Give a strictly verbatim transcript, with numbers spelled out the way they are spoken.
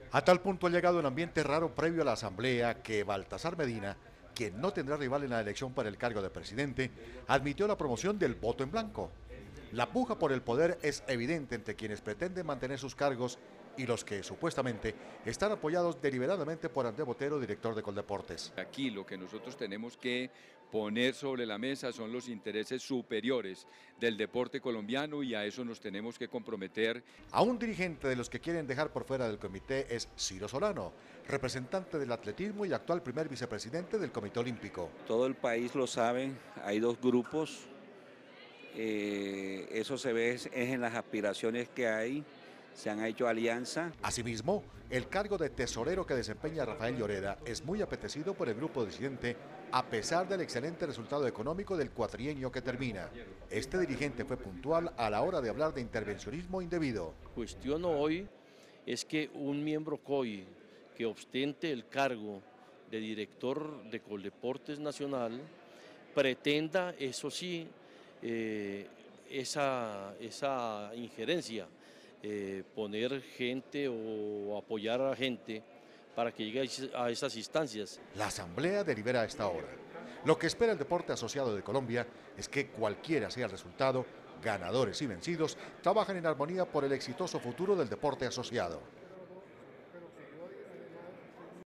A tal punto ha llegado un ambiente raro previo a la asamblea que Baltasar Medina, quien no tendrá rival en la elección para el cargo de presidente, admitió la promoción del voto en blanco. La puja por el poder es evidente entre quienes pretenden mantener sus cargos y los que supuestamente están apoyados deliberadamente por Andrés Botero, director de Coldeportes. Aquí lo que nosotros tenemos que poner sobre la mesa son los intereses superiores del deporte colombiano y a eso nos tenemos que comprometer. A un dirigente de los que quieren dejar por fuera del comité es Ciro Solano, representante del atletismo y actual primer vicepresidente del Comité Olímpico. Todo el país lo sabe, hay dos grupos, eh, eso se ve es en las aspiraciones que hay, se han hecho alianzas. Asimismo, el cargo de tesorero que desempeña Rafael Lloreda es muy apetecido por el grupo disidente a pesar del excelente resultado económico del cuatrienio que termina. Este dirigente fue puntual a la hora de hablar de intervencionismo indebido. Cuestiono hoy es que un miembro C O I que ostente el cargo de director de Coldeportes Nacional pretenda, eso sí, eh, esa, esa injerencia, eh, poner gente o apoyar a gente para que llegue a esas instancias. La asamblea delibera a esta hora. Lo que espera el deporte asociado de Colombia es que cualquiera sea el resultado, ganadores y vencidos trabajen en armonía por el exitoso futuro del deporte asociado.